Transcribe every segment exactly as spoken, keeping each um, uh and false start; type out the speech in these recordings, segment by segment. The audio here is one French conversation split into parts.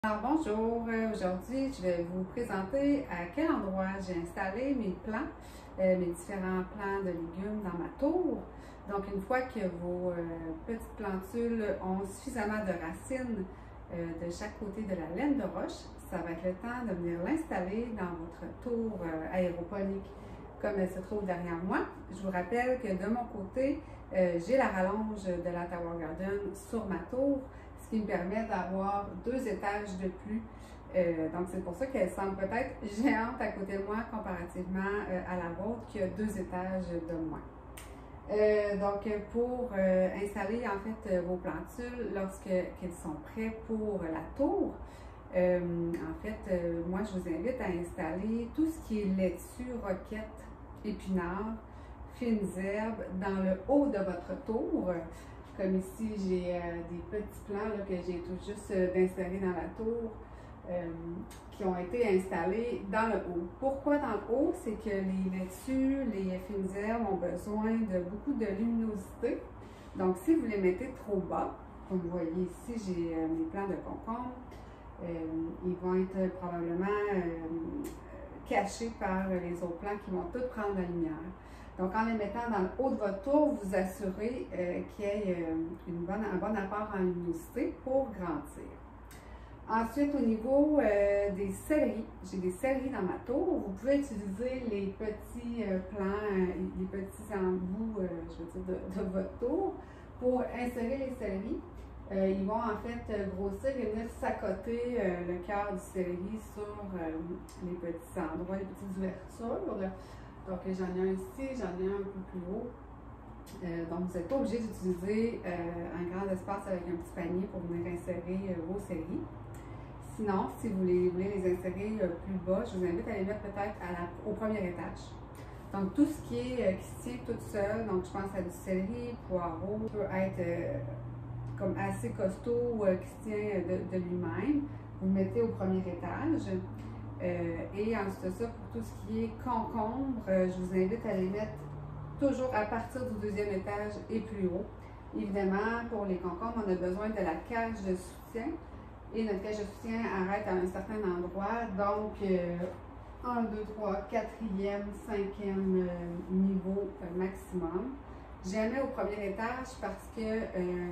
Alors bonjour, Euh, aujourd'hui je vais vous présenter à quel endroit j'ai installé mes plants, euh, mes différents plants de légumes dans ma tour. Donc une fois que vos euh, petites plantules ont suffisamment de racines euh, de chaque côté de la laine de roche, ça va être le temps de venir l'installer dans votre tour euh, aéroponique comme elle se trouve derrière moi. Je vous rappelle que de mon côté, euh, j'ai la rallonge de la Tower Garden sur ma tour, ce qui me permet d'avoir deux étages de plus. Euh, donc, c'est pour ça qu'elle semble peut-être géante à côté de moi comparativement euh, à la vôtre qui a deux étages de moins. Euh, donc, pour euh, installer en fait vos plantules lorsqu'elles sont prêts pour la tour, euh, en fait, euh, moi je vous invite à installer tout ce qui est laitue, roquette, épinards, fines herbes dans le haut de votre tour. Comme ici, j'ai euh, des petits plants là, que j'ai tout juste euh, d'installer dans la tour euh, qui ont été installés dans le haut. Pourquoi dans le haut? C'est que les laitues, les fines herbes ont besoin de beaucoup de luminosité. Donc, si vous les mettez trop bas, comme vous voyez ici, j'ai euh, mes plants de concombre, euh, ils vont être probablement euh, cachés par les autres plants qui vont tous prendre la lumière. Donc, en les mettant dans le haut de votre tour, vous assurez euh, qu'il y ait euh, une bonne, un bon apport en luminosité pour grandir. Ensuite, au niveau euh, des céleris, j'ai des céleris dans ma tour. Vous pouvez utiliser les petits euh, plants, euh, les petits embouts, euh, je veux dire, de, de votre tour pour insérer les céleris. Euh, ils vont en fait grossir et venir s'accoter euh, le cœur du céleri sur euh, les petits endroits, les petites ouvertures. Donc, j'en ai un ici, j'en ai un un peu plus haut. Euh, donc, vous n'êtes pas obligé d'utiliser euh, un grand espace avec un petit panier pour venir insérer euh, vos céleris. Sinon, si vous voulez, vous voulez les insérer euh, plus bas, je vous invite à les mettre peut-être au premier étage. Donc, tout ce qui est euh, qui se tient toute seule, donc je pense à du céleri, poireau, peut être euh, comme assez costaud euh, qui se tient de, de lui-même. Vous le mettez au premier étage. Euh, et ensuite de ça, pour tout ce qui est concombre, euh, je vous invite à les mettre toujours à partir du deuxième étage et plus haut. Évidemment, pour les concombres, on a besoin de la cage de soutien. Et notre cage de soutien arrête à un certain endroit. Donc, euh, un, deux, trois, quatrième, cinquième euh, niveau euh, maximum. Jamais au premier étage parce que euh,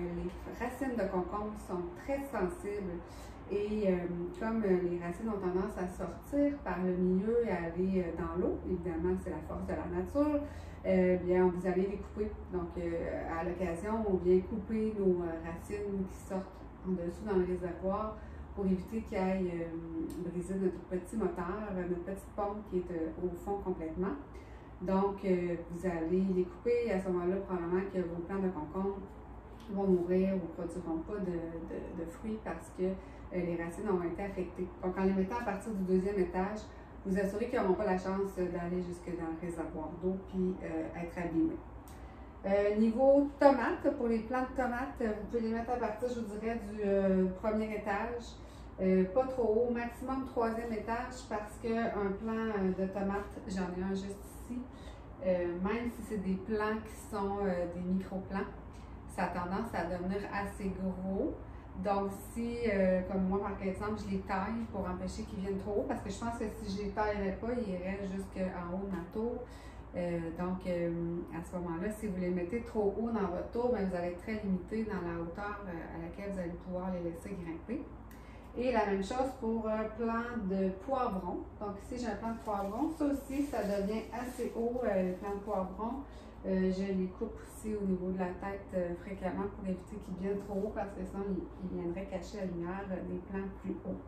les racines de concombre sont très sensibles et euh, comme euh, les racines ont tendance à sortir par le milieu et à aller euh, dans l'eau, évidemment c'est la force de la nature, euh, bien vous allez les couper. Donc euh, à l'occasion, on vient couper nos euh, racines qui sortent en dessous dans le réservoir pour éviter qu'il aille euh, briser notre petit moteur, notre petite pompe qui est euh, au fond complètement. Donc, euh, vous allez les couper et à ce moment-là, probablement que vos plants de concombre vont mourir ou ne produiront pas de, de, de fruits parce que euh, les racines ont été affectées. Donc, en les mettant à partir du deuxième étage, vous assurez qu'ils n'auront pas la chance d'aller jusque dans le réservoir d'eau puis euh, être abîmés. Euh, niveau tomates, pour les plants de tomates, vous pouvez les mettre à partir, je vous dirais, du euh, premier étage. Euh, pas trop haut, maximum troisième étage parce qu'un plant de tomates, j'en ai un juste ici, euh, même si c'est des plants qui sont euh, des micro-plants, ça a tendance à devenir assez gros. Donc si, euh, comme moi par exemple, je les taille pour empêcher qu'ils viennent trop haut, parce que je pense que si je les taillerais pas, ils iraient jusqu'en haut de ma tour. Euh, donc euh, à ce moment-là, si vous les mettez trop haut dans votre tour, bien, vous allez être très limité dans la hauteur euh, à laquelle vous allez pouvoir les laisser grimper. Et la même chose pour un plant de poivron. Donc ici, j'ai un plant de poivron. Ça aussi, ça devient assez haut, euh, le plant de poivron. Euh, je les coupe aussi au niveau de la tête euh, fréquemment pour éviter qu'ils viennent trop haut parce que sinon, ils, ils viendraient cacher la lumière euh, des plants plus hauts.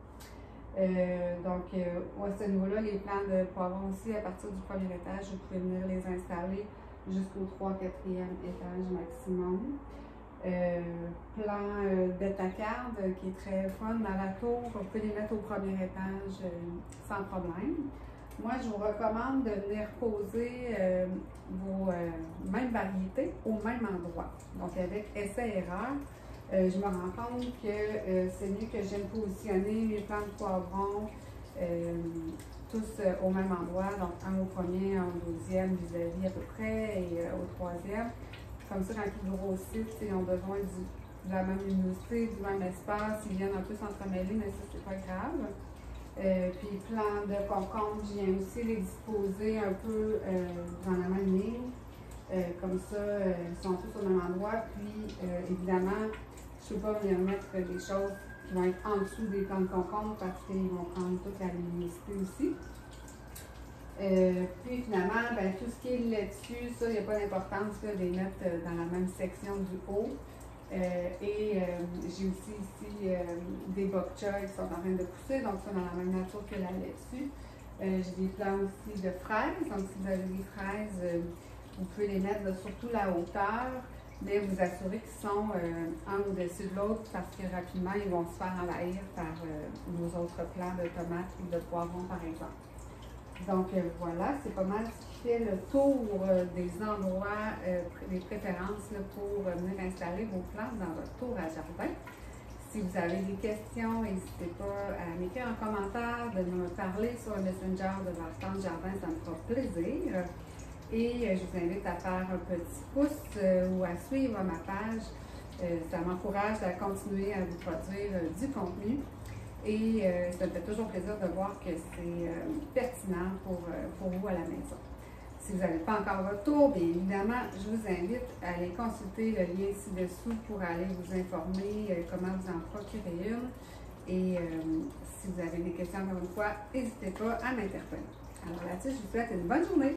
Euh, donc, euh, à ce niveau-là, les plants de poivron aussi, à partir du premier étage, vous pouvez venir les installer jusqu'au trois quatrième étage maximum. Euh, plan euh, bêta-carde euh, qui est très fun dans la tour, vous pouvez les mettre au premier étage euh, sans problème. Moi, je vous recommande de venir poser euh, vos euh, mêmes variétés au même endroit. Donc, avec essai-erreur, euh, je me rends compte que euh, c'est mieux que j'aime positionner mes plants de poivron euh, tous euh, au même endroit. Donc, un au premier, un au deuxième vis-à-vis à peu près et euh, au troisième. Comme ça, quand ils grossissent, ils ont besoin du de la même luminosité, du même espace, ils viennent un peu s'entremêler, mais ça, c'est pas grave. Euh, puis plants de concombre, je viens aussi les disposer un peu euh, dans la même ligne. Euh, comme ça, euh, ils sont tous au même endroit. Puis, euh, évidemment, je ne peux pas venir mettre des choses qui vont être en dessous des plants de concombre parce qu'ils vont prendre toute la luminosité aussi. Euh, puis finalement, ben, tout ce qui est laitue, ça, il n'y a pas d'importance de les mettre dans la même section du haut. Euh, et euh, j'ai aussi ici euh, des bok choy qui sont en train de pousser, donc ça dans la même nature que la laitue. Euh, j'ai des plants aussi de fraises, donc si vous avez des fraises, euh, vous pouvez les mettre de surtout la hauteur, mais vous assurez qu'ils sont euh, un au-dessus de l'autre parce que rapidement ils vont se faire envahir par euh, nos autres plants de tomates ou de poivrons par exemple. Donc euh, voilà, c'est pas mal ce qui fait le tour euh, des endroits, euh, des préférences là, pour euh, venir installer vos plantes dans votre tour à jardin. Si vous avez des questions, n'hésitez pas à m'écrire en commentaire, de me parler sur le Messenger de Vacances Jardin, ça me fera plaisir. Et euh, je vous invite à faire un petit pouce euh, ou à suivre ma page. Euh, ça m'encourage à continuer à vous produire euh, du contenu. Et euh, ça me fait toujours plaisir de voir que c'est euh, pertinent pour, euh, pour vous à la maison. Si vous n'avez pas encore votre tour, bien évidemment, je vous invite à aller consulter le lien ci-dessous pour aller vous informer euh, comment vous en procurer une. Et euh, si vous avez des questions encore une fois, n'hésitez pas à m'interpeller. Alors là-dessus, je vous souhaite une bonne journée.